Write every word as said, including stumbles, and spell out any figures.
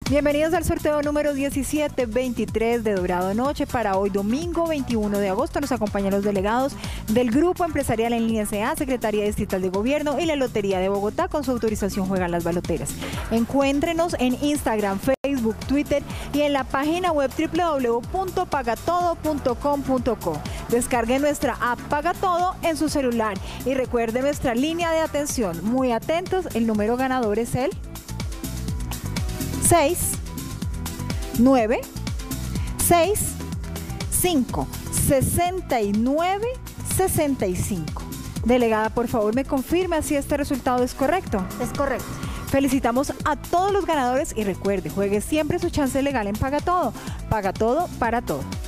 Bienvenidos al sorteo número diecisiete veintitrés de Dorado Noche. Para hoy domingo veintiuno de agosto nos acompañan los delegados del Grupo Empresarial en Línea S A, Secretaría Distrital de Gobierno y la Lotería de Bogotá. Con su autorización juegan las baloteras. Encuéntrenos en Instagram, Facebook, Twitter y en la página web w w w punto pagatodo punto com punto co. Descargue nuestra app Pagatodo en su celular y recuerde nuestra línea de atención. Muy atentos, el número ganador es el seis nueve seis cinco sesenta y nueve sesenta y cinco. Delegada, por favor, me confirma si este resultado es correcto. Es correcto. Felicitamos a todos los ganadores y recuerde, juegue siempre su chance legal en Pagatodo. Paga todo para todo.